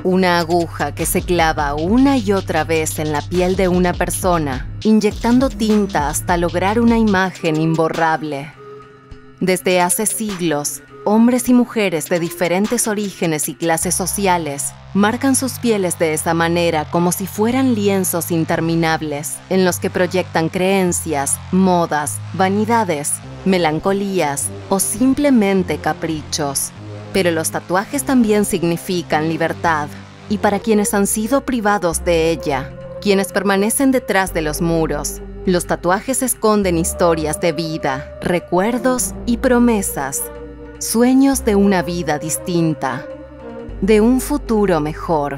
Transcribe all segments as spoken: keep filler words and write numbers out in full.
Una aguja que se clava una y otra vez en la piel de una persona, inyectando tinta hasta lograr una imagen imborrable. Desde hace siglos, hombres y mujeres de diferentes orígenes y clases sociales marcan sus pieles de esa manera como si fueran lienzos interminables en los que proyectan creencias, modas, vanidades, melancolías o simplemente caprichos. Pero los tatuajes también significan libertad, y para quienes han sido privados de ella, quienes permanecen detrás de los muros, los tatuajes esconden historias de vida, recuerdos y promesas, sueños de una vida distinta, de un futuro mejor.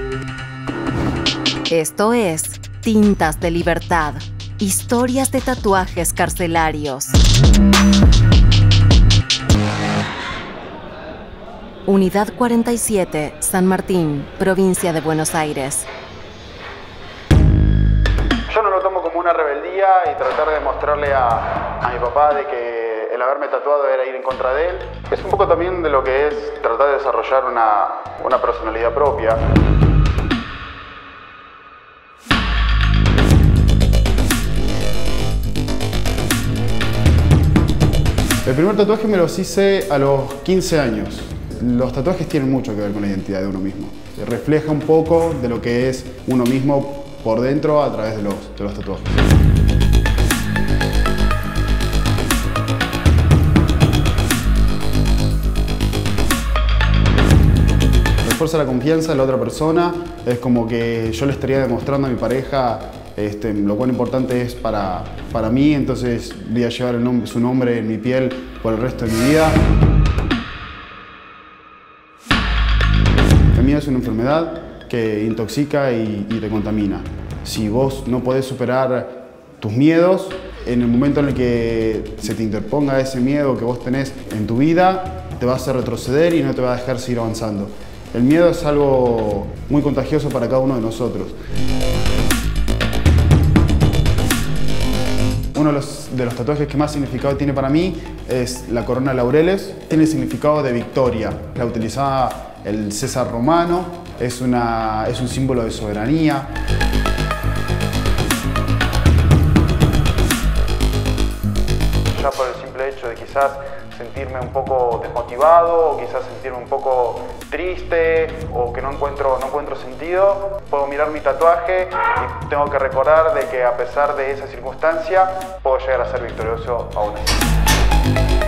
Esto es Tintas de Libertad, historias de tatuajes carcelarios. Unidad cuarenta y siete, San Martín, provincia de Buenos Aires. Yo no lo tomo como una rebeldía y tratar de mostrarle a, a mi papá de que el haberme tatuado era ir en contra de él. Es un poco también de lo que es tratar de desarrollar una, una personalidad propia. El primer tatuaje me los hice a los quince años. Los tatuajes tienen mucho que ver con la identidad de uno mismo. Refleja un poco de lo que es uno mismo por dentro a través de los, de los tatuajes. Refuerza la confianza de la otra persona. Es como que yo le estaría demostrando a mi pareja este, lo cual importante es para, para mí, entonces voy a llevar el nombre, su nombre en mi piel por el resto de mi vida. El miedo es una enfermedad que intoxica y, y te contamina. Si vos no podés superar tus miedos, en el momento en el que se te interponga ese miedo que vos tenés en tu vida, te va a hacer retroceder y no te va a dejar seguir avanzando. El miedo es algo muy contagioso para cada uno de nosotros. Uno de los, de los tatuajes que más significado tiene para mí es la corona de laureles. Tiene significado de victoria. La utilizaba el César romano, es, una, es un símbolo de soberanía. Ya por el simple hecho de quizás sentirme un poco desmotivado, o quizás sentirme un poco triste, o que no encuentro, no encuentro sentido, puedo mirar mi tatuaje y tengo que recordar de que a pesar de esa circunstancia, puedo llegar a ser victorioso aún así.